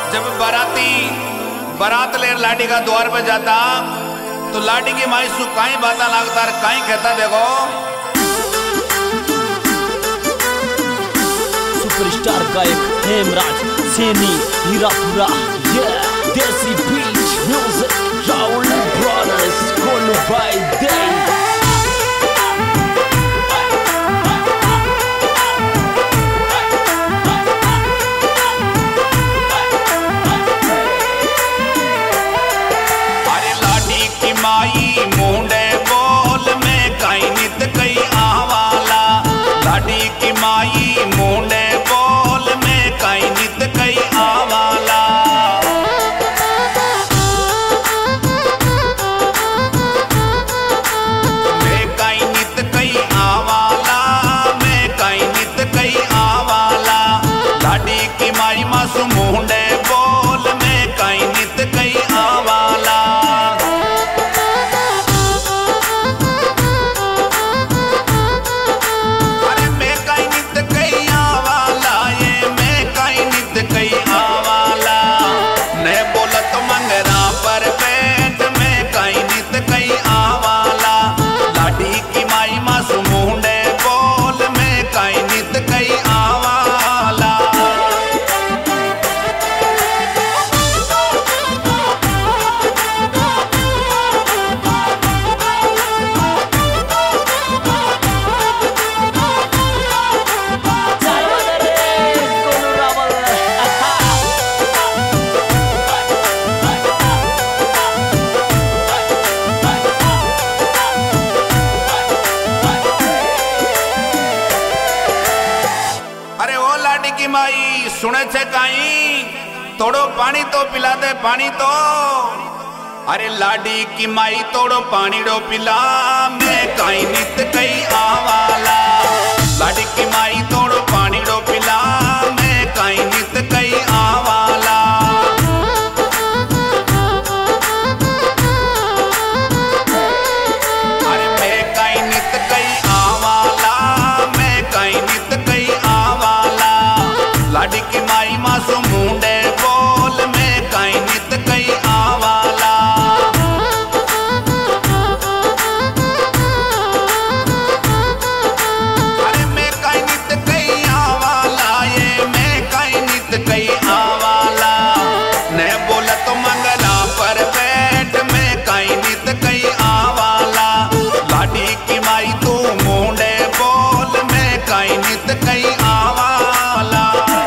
जब बारात ले लाडी का द्वार पे जाता तो लाडी की माई सु काई बाता लागता काई कहता देखो। सुपरस्टार गायक हेमराज सैनी हीरापुरा देसी बीच म्यूजिक राहुल ब्रदर्स कोलू बाय दे। मुंडे बोल में कई नित कई आवाला लाडी की माई मुंडे बोल में कई नित कई आवाला। मैं कई नित कई आवाला मैं कई नित कई आवाला लाडी की माई मासू मुंडे बोल में कई नित कई आवाला। की माई सुने छे काई थोड़ो पानी तो पिला दे पानी तो। अरे लाडी की माई थोड़ो पानी डो पिला मैं काई नित कई आवाला लाडी की माई थोड़ो पानी डो पिला मैं काई नित कई आवाला। अरे मैं काई नित कई आवाला मैं काई नित कई आवाला लाडी की माई मासू मुंडे बोल में कई नित कई आवाला। अरे मैं कई नित कई आवाला ये मैं कई नित कई आवाला ने बोला तो मंगला पर बैठ मैं कई नित कई आवाला लाडी की माई तू मुंडे बोल में कई नित कई आवाला।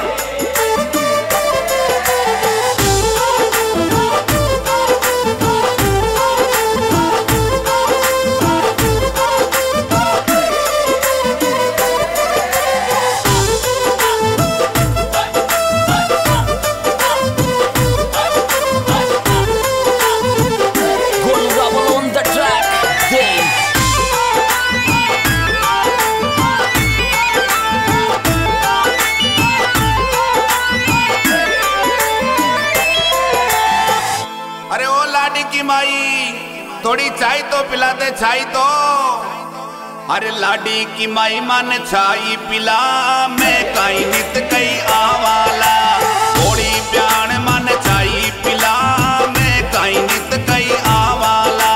अरे ओ लाडी की माई थोड़ी चाय तो पिला दे चाय तो। अरे लाडी की माई मन चाय पिला मैं कई नित कई आवाला थोड़ी प्याण मन चाय पिला मैं कई नित कई आवाला।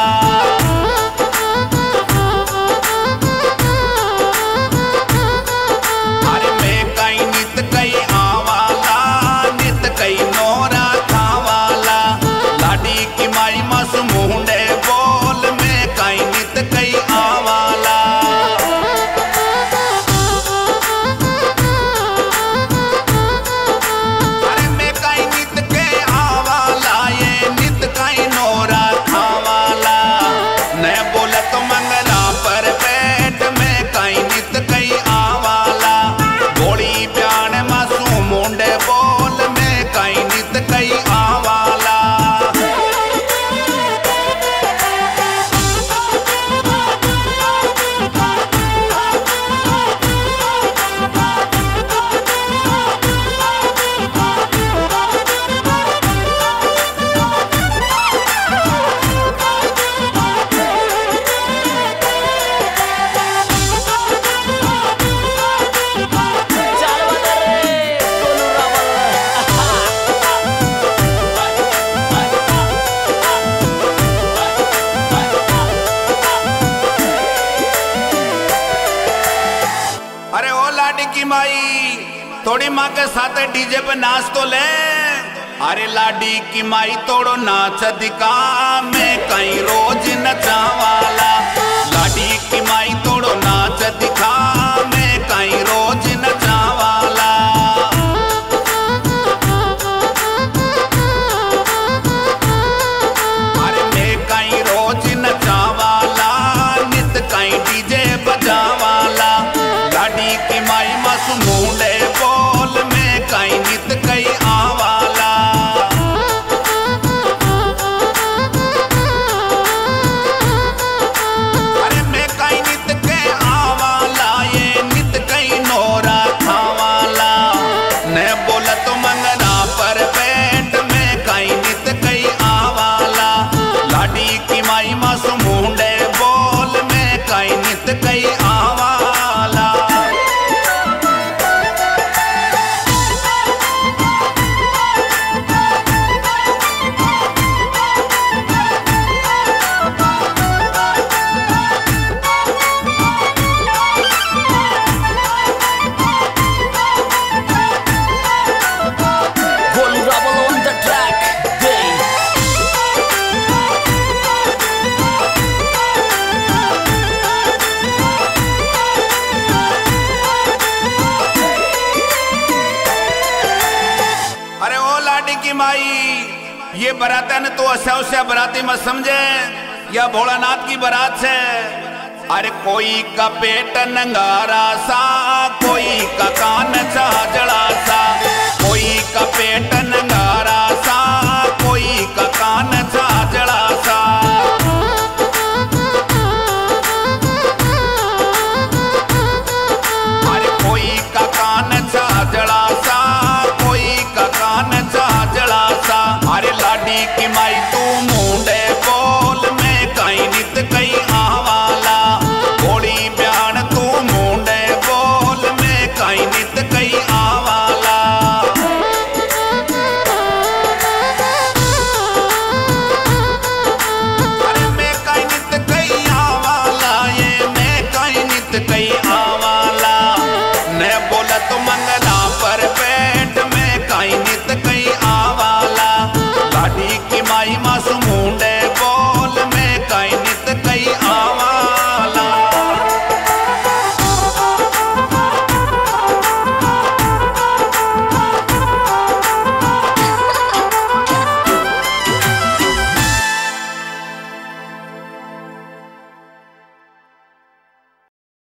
अरे मैं कई नित कई आवाला नित कई नोरा खावाला लाडी की माई मासू मुंडे बोल में कई नित कई आवाला। थोड़ी माँ के साथ डीजे पे नाच तो ले। अरे लाडी की माई तोड़ो नाच दिखा, मैं कहीं रोज नचावाला। लाडी की माई तोड़ो नाच दिखा, मैं कहीं रोज नचावाला। अरे मैं कहीं रोज नचावाला, नित कहीं डीजे बजावाला। लाडी की माई मासू मुंडे बोल, मैं कहीं नित कहीं आवाला। अरे मैं कहीं नित कहीं आवाला, ये नित कहीं नोरा खावाला। न बोला तो मंगना पर बैठ, मैं कहीं नित कहीं आवाला। लाडी की माई मासू मुंडे बोल, मैं कहीं नित कहीं आवाला। Golu Rebel on the track. Day. अरे ओ लाडी की माई, ये बरातन तो अच्छा बराती मत समझे, यह भोलानाथ की बारात है। अरे कोई का पेट नंगारा सा, कोई का कान चाजड़ा सा।